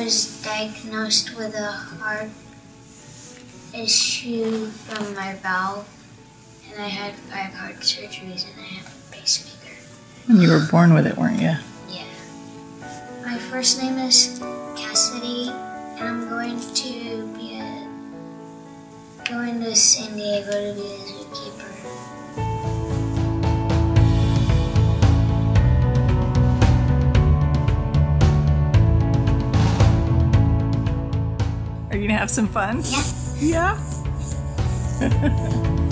was diagnosed with a heart issue from my valve, and I had 5 heart surgeries, and I have a pacemaker. And you were born with it, weren't you? Yeah. My first name is Cassidy, and I'm going to San Diego to be a zookeeper. Are you gonna have some fun? Yeah. Yeah?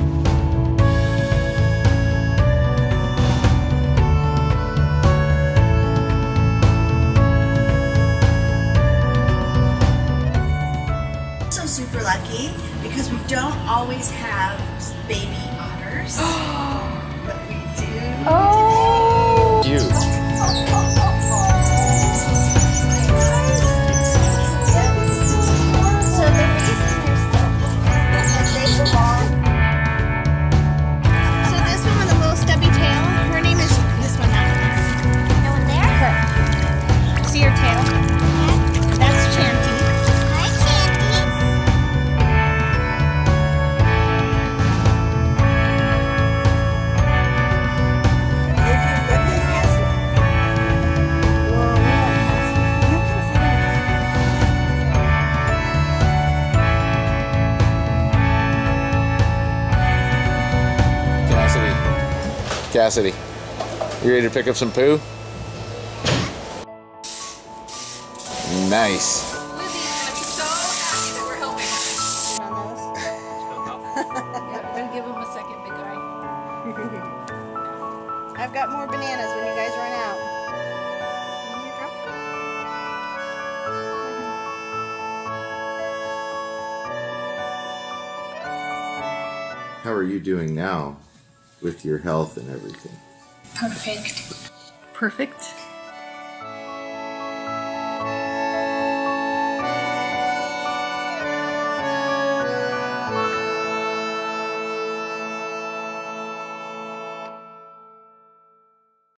Super lucky because we don't always have baby otters, but we do today. Cute. So the reason they belong. So this one with a little stubby tail, her name is this one, that one there? Her. See her tail? Yeah. That's Chanty. Cassidy, you ready to pick up some poo? Nice. Lizzie's gonna be so happy that we're helping her. On those? Yeah, we're gonna give him a second, big guy. I've got more bananas when you guys run out. In your truck? How are you doing now with your health and everything? Perfect. Perfect?